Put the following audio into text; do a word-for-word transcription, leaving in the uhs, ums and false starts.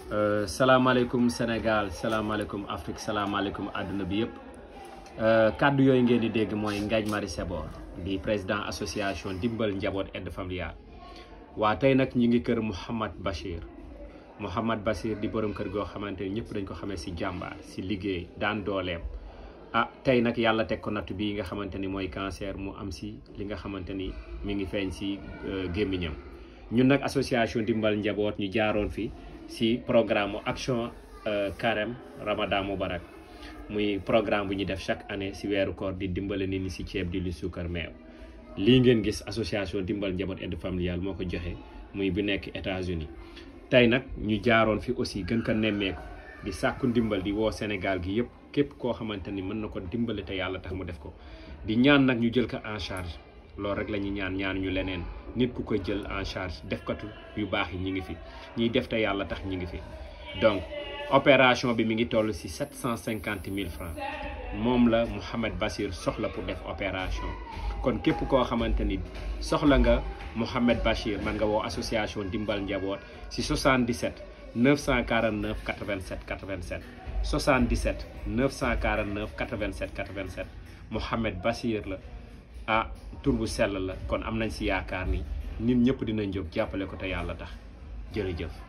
salaamaaleykum Sénégal salaamaaleykum Afrique salaamaaleykum àdduna bi yëpp kàddu yooyu ngeen di dégg mooy Ngagne Marie Sebor di président association Dimbal Njaboot aide familiale waa tey nag ñu ngi kër Mouhamad Bachir Mouhamad Bachir di borom kër goo xamante ni ñëpp dañ ko xamee si jàmbaar si liggéey daan dooleem ah tey nag yàlla teg ko nattu bii nga xamante ni mooy cancer mu am si li nga xamante ni mi ngi feeñ si gémmiñam ñun nag association Dimbal Njaboot ñu jaaroon fi si programme action carême Ramadan Moubarak muy programme bu ñu def chaque année si weeru koor di dimbale nit ñi si ceeb di lu suukar meew lii ngeen gis association Dimbal Njaboot aide familiale moo ko joxe muy bu nekk États-Unis tey nag ñu jaaroon fi aussi gën ko nemmeeku di sàkku ndimbal di woo Sénégal gi yëpp képp koo xamante ni mën na ko dimbale te yàlla tax mu def ko di ñaan nag ñu jël ko en charge loolu rek la ñuy ñaan ñaan ñu leneen nit ku ko jël en charge defkatu yu baax yi ñi ngi fi ñiy def te yàlla tax ñi ngi fi donc opération bi mi ngi toll si sept cent cinquante mille francs moom la Mouhamad Bachir soxla pour def opération kon képp koo xamante ni soxla nga Mouhamad Bachir man nga woo association Dimbal Njaboot si soixante-dix-sept neuf cent quarante-neuf quatre-vingt-sept quatre-vingt-sept soixante-dix-sept neuf cent quarante-neuf quatre-vingt-sept quatre-vingt-sept Mouhamad Bachir la ah tur bu sell la kon am nañ si yaakaar ni nit ñëpp dinañ jóg jàppale ko te yàlla tax jërëjëf